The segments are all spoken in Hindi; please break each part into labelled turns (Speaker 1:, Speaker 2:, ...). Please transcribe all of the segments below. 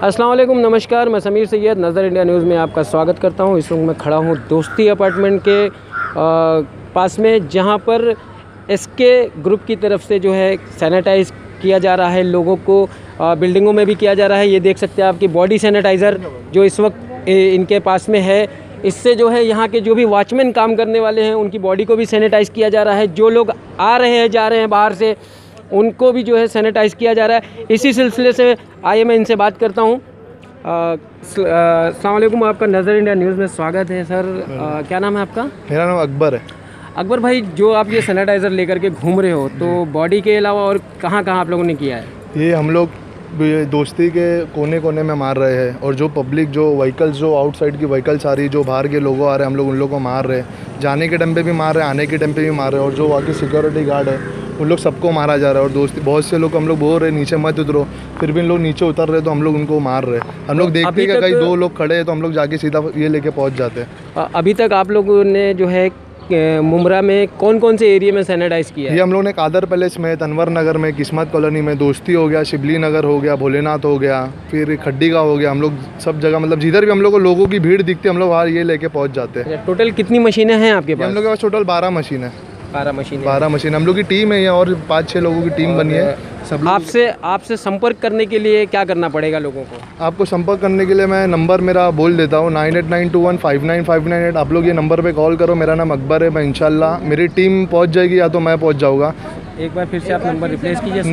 Speaker 1: अस्सलाम वालेकुम, नमस्कार। मैं समीर सैयद, नज़र इंडिया न्यूज़ में आपका स्वागत करता हूं। इस वक्त मैं खड़ा हूं दोस्ती अपार्टमेंट के पास में, जहां पर एसके ग्रुप की तरफ से जो है सैनिटाइज़ किया जा रहा है लोगों को। बिल्डिंगों में भी किया जा रहा है। ये देख सकते हैं आपकी बॉडी सैनिटाइज़र जो इस वक्त इनके पास में है। इससे जो है यहाँ के जो भी वॉचमैन काम करने वाले हैं उनकी बॉडी को भी सैनिटाइज़ किया जा रहा है। जो लोग आ रहे हैं जा रहे हैं बाहर से, उनको भी जो है सैनिटाइज़ किया जा रहा है। इसी सिलसिले से आइए मैं इनसे बात करता हूँ। अस्सलाम वालेकुम, आपका नज़र इंडिया न्यूज़ में स्वागत है सर। क्या नाम है आपका?
Speaker 2: मेरा नाम अकबर है।
Speaker 1: अकबर भाई, जो आप ये सैनिटाइज़र लेकर के घूम रहे हो, तो बॉडी के अलावा और कहाँ कहाँ आप लोगों ने किया है?
Speaker 2: ये हम लोग दोस्ती के कोने कोने में मार रहे हैं, और जो पब्लिक जो व्हीकल्स जो आउटसाइड की व्हीकल्स आ रही, जो बाहर के लोगों आ रहे हैं, हम लोग उन लोगों को मार रहे हैं। जाने के टाइम पे भी मार रहे हैं, आने के टाइम पे भी मार रहे हैं। और जो वहाँ के सिक्योरिटी गार्ड है उन लोग सबको मारा जा रहा है। और दोस्ती बहुत से लोग हम लोग बोल रहे हैं नीचे मत उतरो, फिर भी इन लोग नीचे उतर रहे तो हम लोग उनको मार रहे हैं। हम लोग देखते हैं कि कहीं दो लोग खड़े हैं तो हम लोग जाके सीधा ये लेके पहुँच जाते हैं।
Speaker 1: अभी तक आप लोगों ने जो है मुमरा में कौन कौन से एरिया में सैनिटाइज़ किया है?
Speaker 2: ये हम लोग ने कादर पैलेस में, तनवर नगर में, किस्मत कॉलोनी में, दोस्ती हो गया, शिबली नगर हो गया, भोलेनाथ हो गया, फिर खड्डी का हो गया। हम लोग सब जगह मतलब जिधर भी हम लोग को लोगों की भीड़ दिखती है हम लोग वहाँ ये लेके पहुँच जाते हैं।
Speaker 1: टोटल कितनी मशीनें हैं आपके पास?
Speaker 2: हम लोग के पास टोटल 12 मशीन है।
Speaker 1: 12 मशीन
Speaker 2: हम लोग की टीम है, और 5-6 लोगों की टीम बनी है। सब
Speaker 1: आपसे संपर्क करने के लिए क्या करना पड़ेगा लोगों को?
Speaker 2: आपको संपर्क करने के लिए मैं नंबर मेरा बोल देता हूँ, 9892159598। आप लोग ये नंबर पे कॉल करो। मेरा नाम अकबर है। मैं इंशाल्लाह मेरी टीम पहुँच जाएगी या तो मैं पहुँच जाऊँगा।
Speaker 1: एक बार फिर से आप नंबर रिप्लेस कीजिए।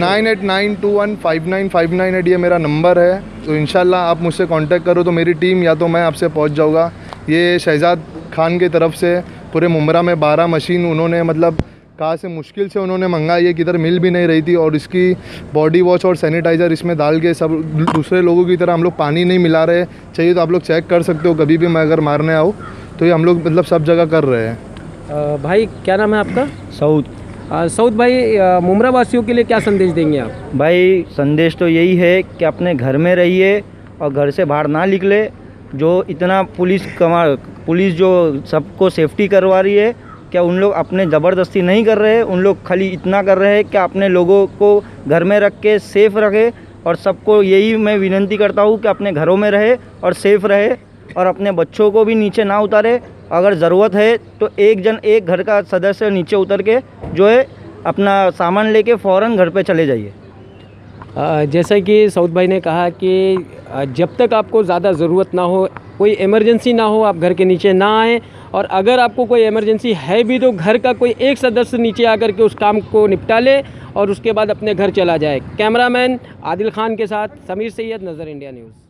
Speaker 2: 9892159598 ये मेरा नंबर है। तो इंशाल्लाह आप मुझसे कांटेक्ट करो तो मेरी टीम या तो मैं आपसे पहुँच जाऊँगा। ये शहजाद खान की तरफ से पूरे मुमरा में 12 मशीन उन्होंने मतलब कहाँ से मुश्किल से उन्होंने मंगाई है, किधर मिल भी नहीं रही थी। और इसकी बॉडी वॉश और सैनिटाइज़र इसमें डाल के सब दूसरे लोगों की तरह हम लोग पानी नहीं मिला रहे। चाहिए तो आप लोग चेक कर सकते हो कभी भी, मैं अगर मारने आऊँ तो ये हम लोग मतलब सब जगह कर रहे हैं।
Speaker 1: भाई क्या नाम है आपका?
Speaker 3: सऊद।
Speaker 1: सऊद भाई, मुमरा वासियों के लिए क्या संदेश देंगे आप?
Speaker 3: भाई संदेश तो यही है कि अपने घर में रहिए और घर से बाहर ना निकले। जो इतना पुलिस जो सबको सेफ्टी करवा रही है, क्या उन लोग अपने ज़बरदस्ती नहीं कर रहे हैं? उन लोग खाली इतना कर रहे हैं कि अपने लोगों को घर में रख के सेफ़ रखे। और सबको यही मैं विनती करता हूँ कि अपने घरों में रहे और सेफ़ रहे, और अपने बच्चों को भी नीचे ना उतारे। अगर ज़रूरत है तो एक घर का सदस्य नीचे उतर के जो है अपना सामान लेके फ़ौरन घर पे चले जाइए।
Speaker 1: जैसा कि सऊद भाई ने कहा कि जब तक आपको ज़्यादा ज़रूरत ना हो, कोई इमरजेंसी ना हो, आप घर के नीचे ना आएँ। और अगर आपको कोई इमरजेंसी है भी तो घर का कोई एक सदस्य नीचे आकर के उस काम को निपटा ले और उसके बाद अपने घर चला जाए। कैमरामैन आदिल खान के साथ समीर सैयद, नज़र इंडिया न्यूज़।